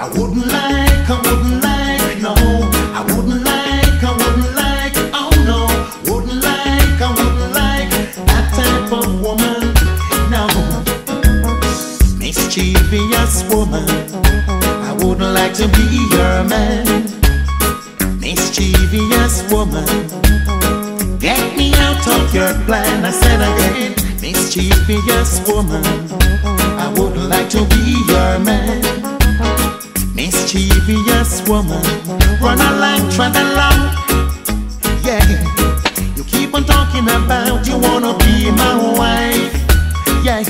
no. I wouldn't like, oh no. Wouldn't like that type of woman, no. Mischievous woman, I wouldn't like to be your man. Mischievous woman, get me out of your plan. I said again, mischievous woman, I wouldn't like to be your man. Mischievous woman, run along, trot along, yeah. You keep on talking about you wanna be my wife, yeah.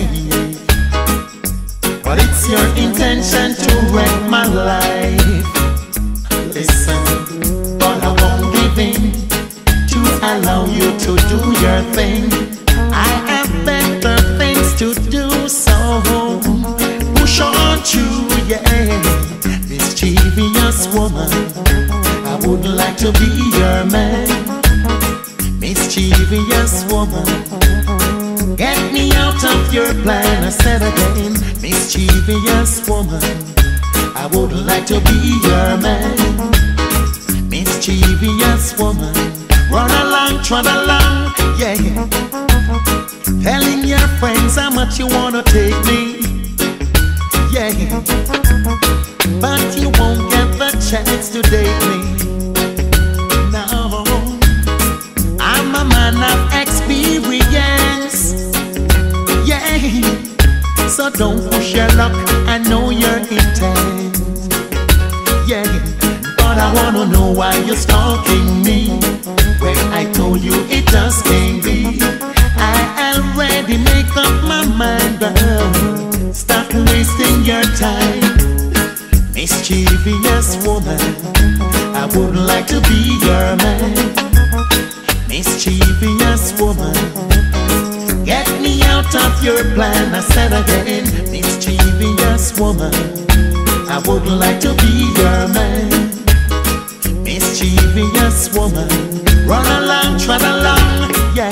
But it's your intention to wreck my life. Listen, but I won't give in to allow you to do your thing. I have better things to do, so push on through, yeah. Mischievous woman, I would like to be your man. Mischievous woman, get me out of your plan. I said again, mischievous woman, I would like to be your man. Mischievous woman, run along, trot along, yeah. Telling your friends how much you wanna take me, yeah. But you won't get the chance to date me. No, I'm a man of experience, yeah. So don't push your luck, I know your intent, yeah. But I wanna know why you're stalking me when I told you it just can't be. I already make up my mind, girl. Stop wasting your time. Mischievous woman, I would like to be your man. Mischievous woman, get me out of your plan. I said again, mischievous woman, I would like to be your man. Mischievous woman, run along, trot along, yeah.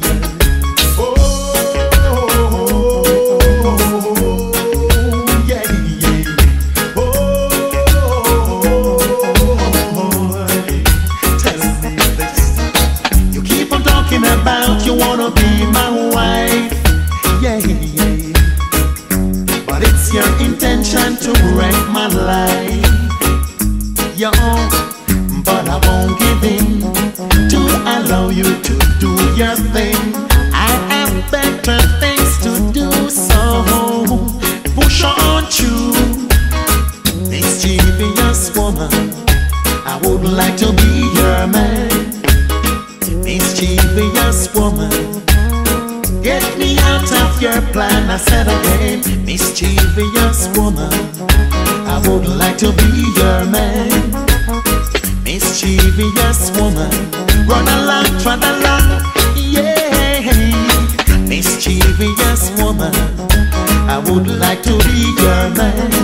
About you wanna be my wife, yeah, yeah. But it's your intention to wreck my life, yo. But I won't give in to allow you to do your thing. I have better things to do, so push on through. Mischievous woman, I would like to be your man. Mischievous woman, get me out of your plan. I said again, mischievous woman, I would like to be your man. Mischievous woman, run along, trot along, yeah. Mischievous woman, I would like to be your man.